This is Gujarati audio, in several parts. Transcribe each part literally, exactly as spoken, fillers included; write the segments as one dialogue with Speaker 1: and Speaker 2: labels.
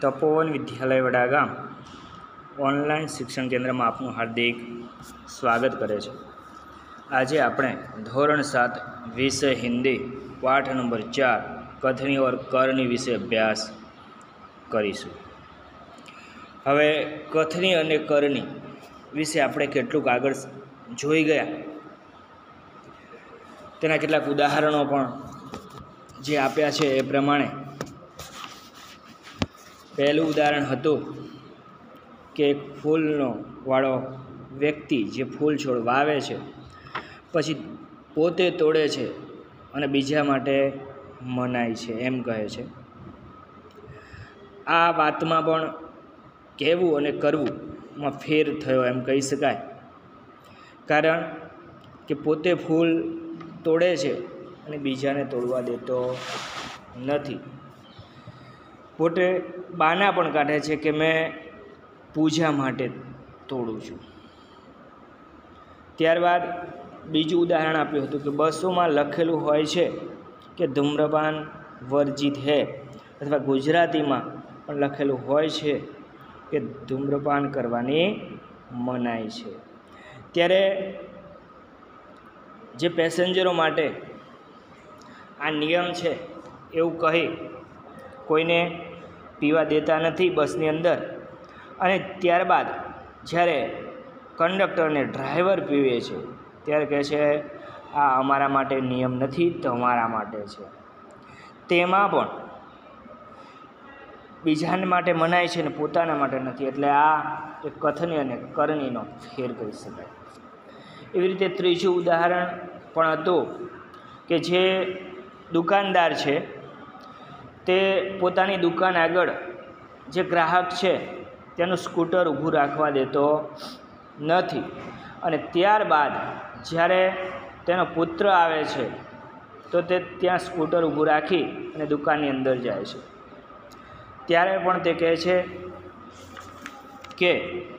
Speaker 1: તપોવન વિદ્યાલય વડાગામ ઓનલાઈન શિક્ષણ કેન્દ્રમાં આપનું હાર્દિક સ્વાગત કરે છે। આજે આપણે ધોરણ સાત વિષય હિન્દી પાઠ નંબર ચાર કથની ઓર કરની વિશે અભ્યાસ કરીશું। હવે કથની અને કરની વિશે આપણે કેટલુંક આગળ જોઈ ગયા, તેના કેટલાક ઉદાહરણો પણ જે આપ્યા છે એ પ્રમાણે પહેલું ઉદાહરણ હતું કે એક ફૂલનો વાળો વ્યક્તિ જે ફૂલ છોડ વાવે છે, પછી પોતે તોડે છે અને બીજા માટે મનાય છે એમ કહે છે। આ વાતમાં પણ કહેવું અને કરવુંમાં ફેર થયો એમ કહી શકાય, કારણ કે પોતે ફૂલ તોડે છે અને બીજાને તોડવા દેતો નથી। પોતે બાના પણ કાઢે છે કે મેં પૂજા માટે તોડું છું। ત્યારબાદ બીજું ઉદાહરણ આપ્યું હતું કે બસોમાં લખેલું હોય છે કે ધૂમ્રપાન વર્જિત હે, અથવા ગુજરાતીમાં પણ લખેલું હોય છે કે ધૂમ્રપાન કરવાની મનાઈ છે। ત્યારે જે પેસેન્જરો માટે આ નિયમ છે એવું કહી કોઈને પીવા દેતા નથી બસની અંદર, અને ત્યારબાદ જ્યારે કંડક્ટર અને ડ્રાઈવર પીવે છે ત્યારે કહે છે આ અમારા માટે નિયમ નથી, તમારા માટે છે। તેમાં પણ બીજાને માટે મનાય છે ને પોતાના માટે નથી, એટલે આ એક કથની અને કરણીનો ફેર કરી શકાય। એવી રીતે ત્રીજું ઉદાહરણ પણ હતું કે જે દુકાનદાર છે તે પોતાની દુકાન આગળ જે ગ્રાહક છે તેનું સ્કૂટર ઊભું રાખવા દેતો નથી, અને ત્યારબાદ જ્યારે તેનો પુત્ર આવે છે તો તે ત્યાં સ્કૂટર ઊભું રાખી અને દુકાનની અંદર જાય છે। ત્યારે પણ તે કહે છે કે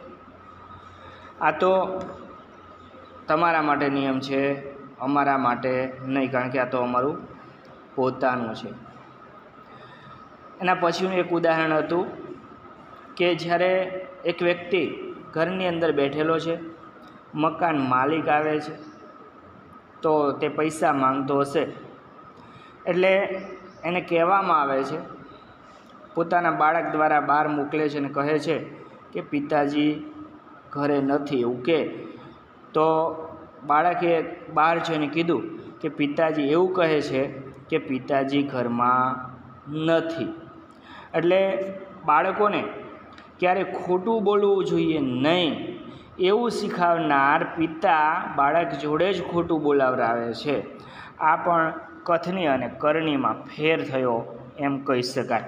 Speaker 1: આ તો તમારા માટે નિયમ છે, અમારા માટે નહીં, કારણ કે આ તો અમારું પોતાનું છે। એના પછીનું એક ઉદાહરણ હતું કે જ્યારે એક વ્યક્તિ ઘરની અંદર બેઠેલો છે, મકાન માલિક આવે છે તો તે પૈસા માંગતો હશે, એટલે એને કહેવામાં આવે છે, પોતાના બાળક દ્વારા બહાર મોકલે છે અને કહે છે કે પિતાજી ઘરે નથી એવું કે, તો બાળકે બહાર જઈને કીધું કે પિતાજી એવું કહે છે કે પિતાજી ઘરમાં નથી। એટલે બાળકોને ક્યારે ખોટું બોલવું જોઈએ નહીં એવું શીખવનાર પિતા બાળક જોડે જ ખોટું બોલાવરાવે છે। આ પણ કથની અને કરણીમાં ફેર થયો એમ કહી શકાય।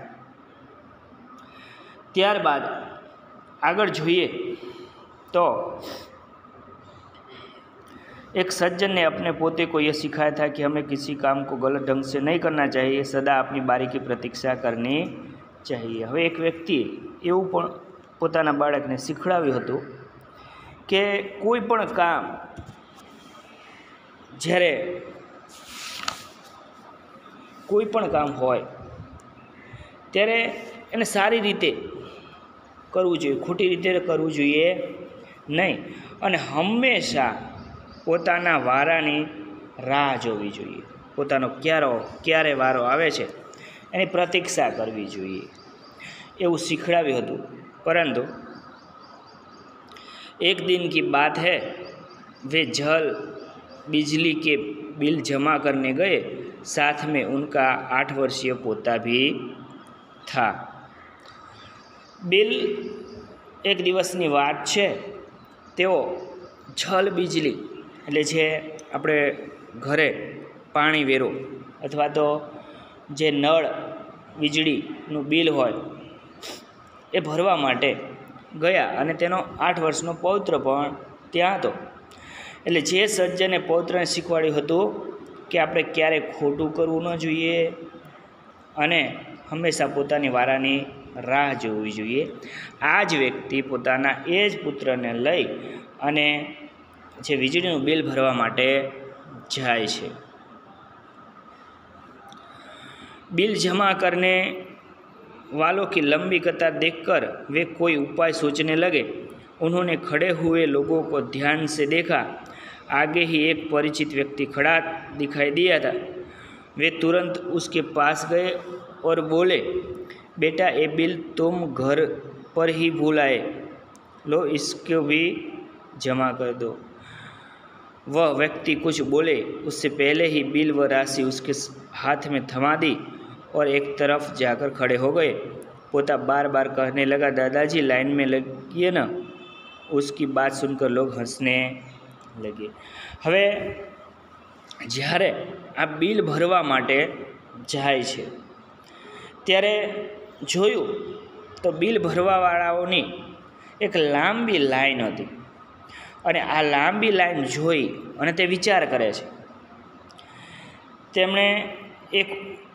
Speaker 1: ત્યારબાદ આગળ જોઈએ તો एक सज्जन ने अपने पोते को यह सिखाया था कि हमें किसी काम को गलत ढंग से नहीं करना चाहिए, सदा अपनी बारी की प्रतीक्षा करनी चाहिए। હવે એક વ્યક્તિ એવું પણ પોતાના બાળકને શીખવાડ્યું હતું કે કોઈ પણ કામ જ્યારે કોઈ પણ કામ હોય ત્યારે એને સારી રીતે કરવું જોઈએ, ખોટી રીતે કરવું જોઈએ નહીં, અને હંમેશા પોતાના વારાની રાહ જોવી જોઈએ। પોતાનો ક્યારો ક્યારે વારો આવે છે એની પ્રતીક્ષા કરવી જોઈએ એવું શીખવાડ્યું હતું। પરંતુ एक दिन की बात है, वे जल बिजली के बिल जमा करने गए, साथ में उनका आठ वर्षीय पोता भी था। बिल एक દિવસની વાત છે, તેઓ જલ બીજલી એટલે જે આપણે ઘરે પાણી વેરો અથવા તો જે નળ વીજળીનું બિલ હોય એ ભરવા માટે ગયા, અને તેનો આઠ વર્ષનો પૌત્ર પણ ત્યાં હતો। એટલે જે સજ્જને પૌત્રને શીખવાડ્યું હતું કે આપણે ક્યારેય ખોટું કરવું ન જોઈએ અને હંમેશા પોતાની વારાની રાહ જોવી જોઈએ, આ જ વ્યક્તિ પોતાના એ જ પુત્રને લઈ અને જે વીજળીનું બિલ ભરવા માટે જાય છે। बिल जमा करने वालों की लंबी कतार देखकर वे कोई उपाय सोचने लगे। उन्होंने खड़े हुए लोगों को ध्यान से देखा। आगे ही एक परिचित व्यक्ति खड़ा दिखाई दिया था। वे तुरंत उसके पास गए और बोले, बेटा, ये बिल तुम घर पर ही भूल आए, लो इसको भी जमा कर दो। वह व्यक्ति कुछ बोले उससे पहले ही बिल व राशि उसके हाथ में थमा दी और एक तरफ जाकर खड़े हो गए। पोता बार बार कहने लगा, दादाजी लाइन में लगिए ना। उसकी बात सुनकर लोग हंसने लगे। હવે જ્યારે આ બિલ ભરવા માટે જાય છે ત્યારે જોયું તો બિલ ભરવાવાળાઓની એક લાંબી લાઈન હતી અને આ લાંબી લાઈન જોઈ અને તે વિચાર કરે છે। તેમણે એક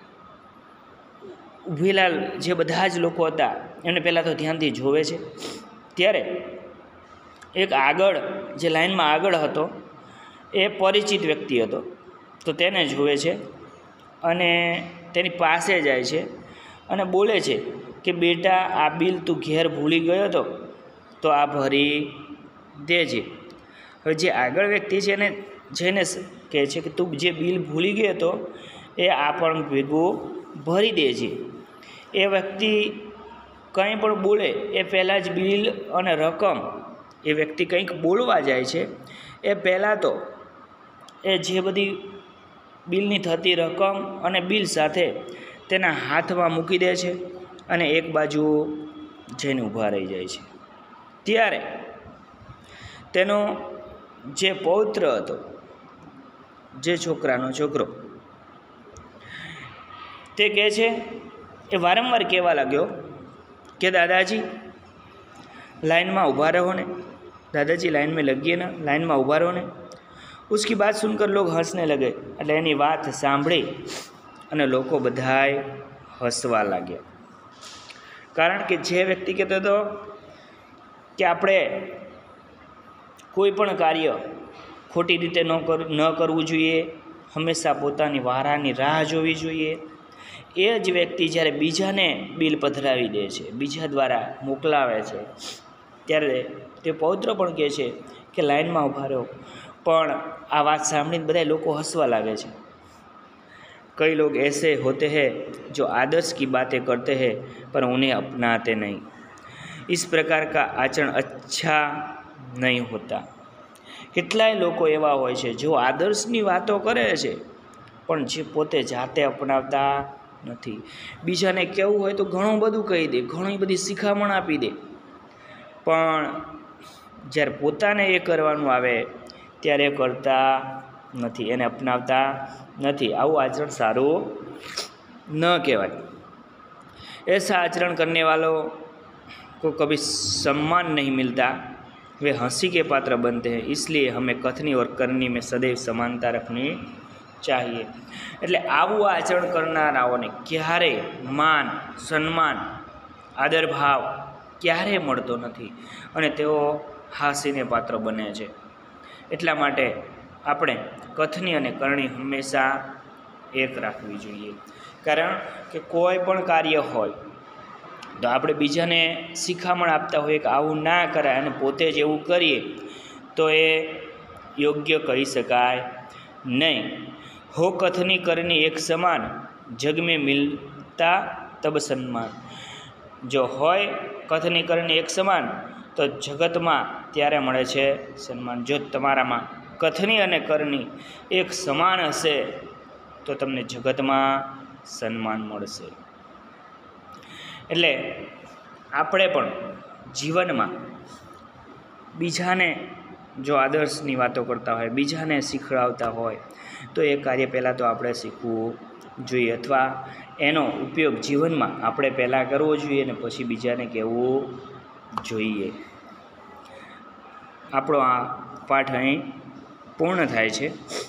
Speaker 1: ઊભેલા જે બધા જ લોકો હતા એમને પહેલાં તો ધ્યાનથી જોવે છે। ત્યારે એક આગળ જે લાઈનમાં આગળ હતો એ પરિચિત વ્યક્તિ હતો, તો તેને જુએ છે અને તેની પાસે જાય છે અને બોલે છે કે બેટા, આ બિલ તું ઘેર ભૂલી ગયો હતો તો આ ભરી દેજે। હવે જે આગળ વ્યક્તિ છે એને જઈને કહે છે કે તું જે બિલ ભૂલી ગયો હતો એ આ પણ ભેગું ભરી દેજે। એ વ્યક્તિ કંઈ પણ બોલે એ પહેલાં જ બિલ અને રકમ, એ વ્યક્તિ કંઈક બોલવા જાય છે એ પહેલાં તો એ જે બધી બિલની થતી રકમ અને બિલ સાથે તેના હાથમાં મૂકી દે છે અને એક બાજુ જઈને ઊભા રહી જાય છે। ત્યારે તેનો જે પૌત્ર હતો, જે છોકરાનો છોકરો, તે કહે છે, એ વારંવાર કહેવા લાગ્યો કે દાદાજી लाइन में ऊभा रहो ने, दादाजी लाइन में लगिए ना, लाइन में ऊभा रहो ने। उसकी बात सुनकर लोग हंसने लगे। એટલે એની વાત સાંભળી અને લોકો બધાય હસવા લાગ્યા। કારણ કે જે વ્યક્તિ કહેતો હતો કે આપણે કોઈ પણ કાર્ય ખોટી રીતે ન કર ન કરવું જોઈએ, હંમેશા પોતાની વારાની રાહ જોવી જોઈએ, એ જ વ્યક્તિ જ્યારે બીજાને બિલ પધરાવી દે છે, બીજા દ્વારા મોકલાવે છે, ત્યારે તે પૌત્ર પણ કહે છે કે લાઇનમાં ઊભા રહો। પણ આ વાત સાંભળીને બધા લોકો હસવા લાગે છે। कई लोग ऐसे होते हैं जो आदर्श की बातें करते हैं पर उन्हें अपनाते नहीं। इस प्रकार का आचरण अच्छा नहीं होता। કેટલાય લોકો એવા હોય છે જો આદર્શની વાતો કરે છે પણ જે પોતે જાતે અપનાવતા નથી। બીજાને કહેવું હોય તો ઘણું બધું કહી દે, ઘણી બધી શિખામણ આપી દે, પણ જ્યારે પોતાને એ કરવાનું આવે ત્યારે કરતા નથી, એને અપનાવતા नहीं। आવું आचरण सारू न कहवाय। ऐसा आचरण करने वालों को कभी सम्मान नहीं मिलता, वे हंसी के पात्र बनते हैं। इसलिए हमें कथनी और करनी में सदैव समानता रखनी चाहिए। એટલે આવું આચરણ કરનારાઓને ક્યારે માન, સન્માન, આદર ભાવ ક્યારે મળતો નથી અને તેઓ હાસ્યને પાત્ર બને છે। એટલા માટે આપણે કથની અને કરણી હંમેશા એક રાખવી જોઈએ। કારણ કે કોઈ પણ કાર્ય હોય તો આપણે બીજાને શિખામણ આપતા હોઈએ કે આવું ના કરાય અને પોતે જ એવું કરીએ તો એ યોગ્ય કહી શકાય નહીં। हो कथनी करनी एक समान, जग में मिलता तब सम्मान। जो होय कथनी करनी एक समान तो जगत में त्यारे मळे छे सन्मान। जो तमारामां कथनी अने करनी एक समान हशे तो तमने जगत में सन्मान मळशे। एटले आपणे पण जीवन में बीजाने जो आदर्शनी वातो करता होय, बीजाने शीखवाडता होय तो ये कार्य पहला तो आपणे शीखवू जोईए अथवा एनो उपयोग जीवन में आपणे पहला करवो जोईए ने पछी बीजाने कहेवू जोईए। आपणो आ पाठ अहीं पूर्ण थाय छे।